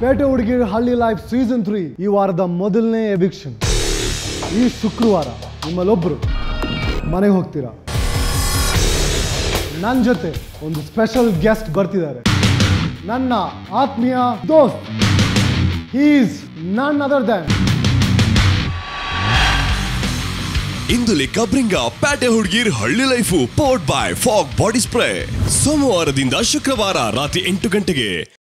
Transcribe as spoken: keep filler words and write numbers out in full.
ಪೇಟೆ ಹುಡುಗಿರ ಹಳ್ಳಿ life season three ಈ ವಾರದ ಮೊದಲನೇ ಎವಿಕ್ಷನ್. ಈ ಶುಕ್ರವಾರ ನಿಮ್ಮಲ್ಲೊಬ್ರು ಮನೆಗೆ ಹೋಗ್ತೀರಾ. ನನ್ನ ಜೊತೆ ಒಂದು ಸ್ಪೆಷಲ್ ಗೆಸ್ಟ್ ಬರ್ತಿದ್ದಾರೆ. ನನ್ನ ಆತ್ಮೀಯ ದೋಸ್ತ್. He is none other than ಇಂದುಲೆ ಕಬ್ರಿಂಗ ಪ್ಯಾಟೆ ಹುಡುಗಿರ್ ಹಳ್ಳಿ life powered by Fogg body spray. ಸೋಮವಾರದಿಂದ ಶುಕ್ರವಾರ ರಾತ್ರಿ ಎಂಟು ಗಂಟೆಗೆ.